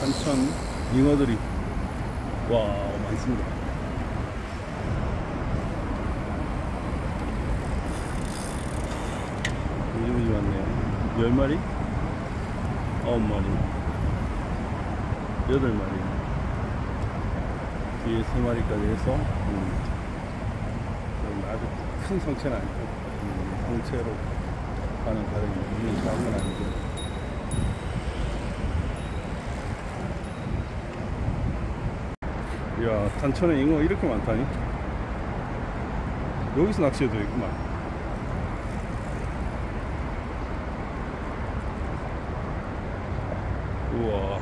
산천 잉어들이 와 많습니다. 요즘 많네요. 10마리? 9마리 8마리 뒤에 3마리까지 해서 아주 큰 성체는 아니고 성체로 가는 가정이 있는 작은 건 아니고. 이야, 산천에 잉어 이렇게 많다니? 여기서 낚시해도 있구만. 우와,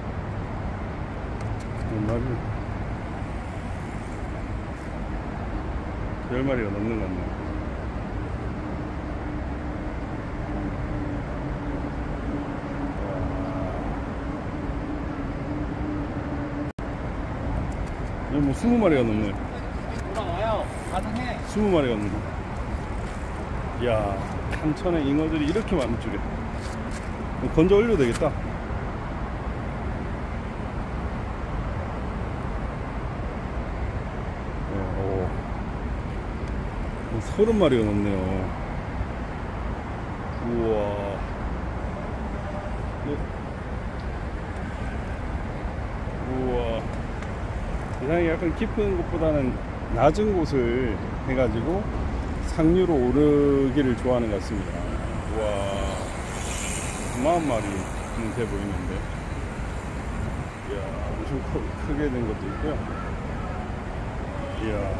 몇 마리? 10마리가 넘는 것 같네. 뭐 20마리가 넘네. 돌아와요. 가능해. 20마리가 넘네. 이야, 산천에 잉어들이 이렇게 많은 줄에. 건져 올려도 되겠다. 오, 30마리가 넘네요. 우와. 우와. 대상이 약간 깊은 곳보다는 낮은 곳을 해가지고 상류로 오르기를 좋아하는 것 같습니다. 우와, 40마리는 돼 보이는데, 이야, 엄청 크게 된 것도 있고요. 이야,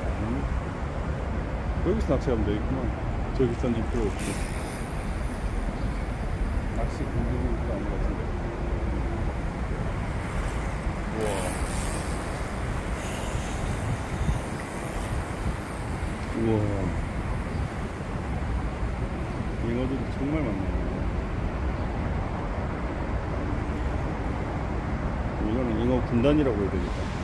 여기서 낚시하면 되겠구만. 저기 던질 필요 없고. 낚시 공격은 필요 아닌 것 같은데. 우와. 우와, 잉어들이 정말 많네요. 이거는 잉어 군단이라고 해야 되겠다.